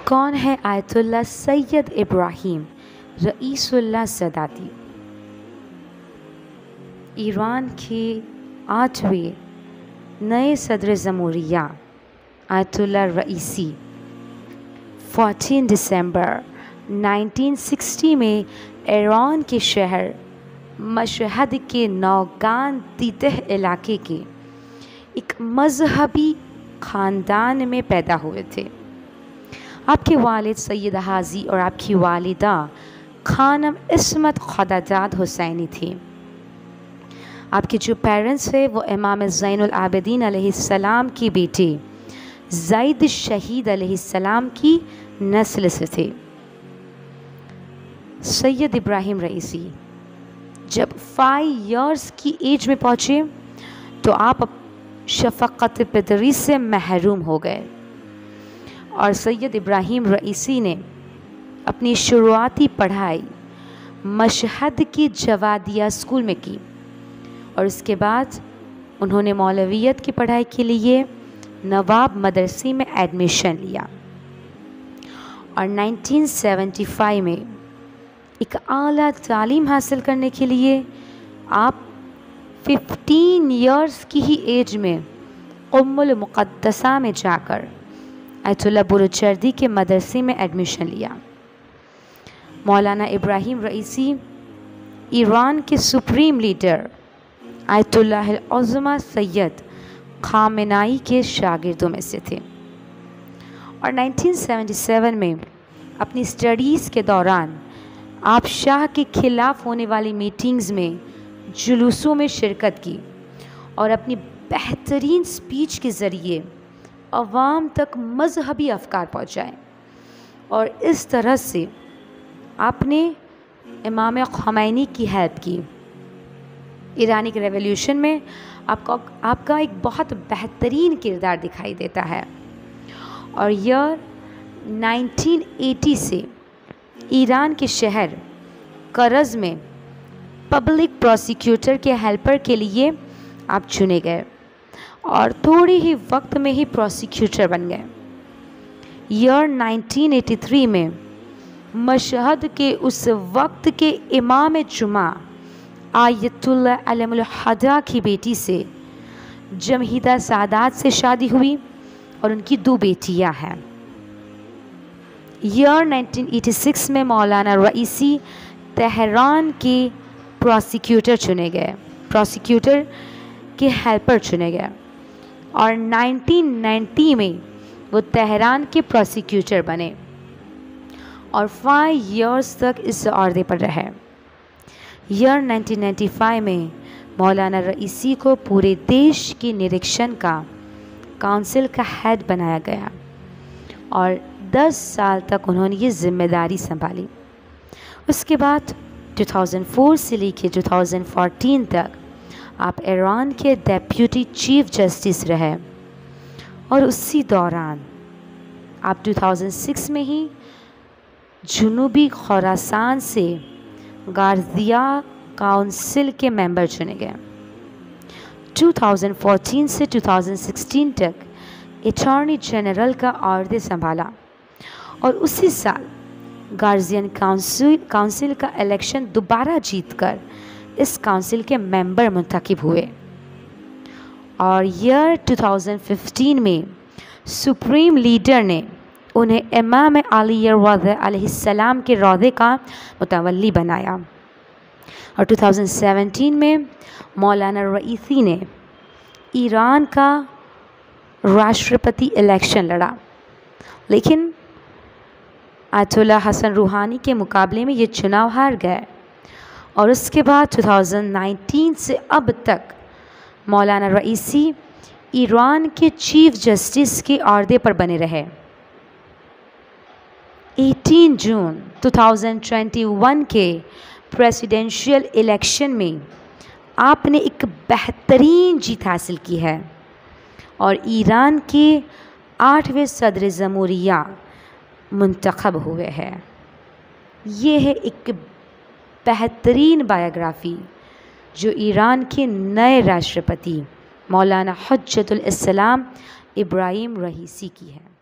कौन है Ayatollah Sayyid Ebrahim Raisolsadati सदाती? ईरान के 8वें नए सदर जमहूरिया आयतुल्ला रईसी 14 दिसंबर 1960 में ईरान के शहर मशहद के नौगान तीतह इलाके के एक मजहबी ख़ानदान में पैदा हुए थे। आपके वालिद सैयद हाजी और आपकी वालिदा खानम इस्मत खुदाजाद हुसैनी थी। आपके जो पेरेंट्स थे वो इमाम ज़ैनुल आबिदीन अलैहिस्सलाम की बेटी ज़ैद शहीद अलैहिस्सलाम की नस्ल से थे। सैयद इब्राहिम रईसी जब 5 इयर्स की एज में पहुँचे तो आप शफ़क़त पितरी से महरूम हो गए और सैयद इब्राहिम रईसी ने अपनी शुरुआती पढ़ाई मशहद की जवादिया स्कूल में की और उसके बाद उन्होंने मौलवियत की पढ़ाई के लिए नवाब मदरसे में एडमिशन लिया और 1975 में एक आला तालीम हासिल करने के लिए आप 15 इयर्स की ही एज में उम्मुल मुक़द्दसा में जाकर आयतुल्ला बुरुजर्दी के मदरसे में एडमिशन लिया। मौलाना इब्राहिम रईसी ईरान के supreme leader Ayatollah al Uzma Sayyid Khamenei के शागिर्दों में से थे और 1977 में अपनी स्टडीज़ के दौरान आप शाह के ख़िलाफ़ होने वाली मीटिंग्स में जुलूसों में शिरकत की और अपनी बेहतरीन स्पीच के ज़रिए अवाम तक मजहबी अफकार पहुँचाए और इस तरह से आपने इमाम ख़मैनी की हेल्प की। ईरानिक रेवोल्यूशन में आपका एक बहुत बेहतरीन किरदार दिखाई देता है और ईयर 1980 से ईरान के शहर करज में पब्लिक प्रोसिक्यूटर के हेल्पर के लिए आप चुने गए और थोड़ी ही वक्त में ही प्रोसिक्यूटर बन गए। ईयर 1983 में मशहद के उस वक्त के इमाम जुमा आयतुल्ला अलमुल हदा की बेटी से जमहीदा सादात से शादी हुई और उनकी 2 बेटियां हैं। ईयर 1986 में मौलाना रईसी तेहरान के प्रोसिक्यूटर चुने गए, प्रोसिक्यूटर के हेल्पर चुने गए और 1990 में वो तेहरान के प्रोसिक्यूटर बने और 5 इयर्स तक इस ओहदे पर रहे। ईयर 1995 में मौलाना रईसी को पूरे देश के निरीक्षण का काउंसिल का हेड बनाया गया और 10 साल तक उन्होंने ये जिम्मेदारी संभाली। उसके बाद 2004 से लेकर 2014 तक आप ईरान के डेप्यूटी चीफ जस्टिस रहे और उसी दौरान आप 2006 में ही जुनूबी खुरासान से गार्जिया काउंसिल के मेंबर चुने गए। 2014 से 2016 तक अटॉर्नी जनरल का ओहदा संभाला और उसी साल गार्जियन काउंसिल का इलेक्शन दोबारा जीतकर इस काउंसिल के मेंबर मुंतखब हुए और ईयर 2015 में सुप्रीम लीडर ने उन्हें इमाम अली अलैहिस्सलाम के रौदे का मुतवल्ली बनाया और 2017 में मौलाना रईसी ने ईरान का राष्ट्रपति इलेक्शन लड़ा, लेकिन आयतुल्ला हसन रूहानी के मुकाबले में ये चुनाव हार गए और उसके बाद 2019 से अब तक मौलाना रईसी ईरान के चीफ जस्टिस के ओहदे पर बने रहे। 18 जून 2021 के प्रेसिडेंशियल इलेक्शन में आपने एक बेहतरीन जीत हासिल की है और ईरान के 8वें सदर जमहूरिया मुंतखब हुए हैं। ये है एक बेहतरीन बायोग्राफ़ी जो ईरान के नए राष्ट्रपति मौलाना हुज्जतुल इस्लाम इब्राहिम रईसी की है।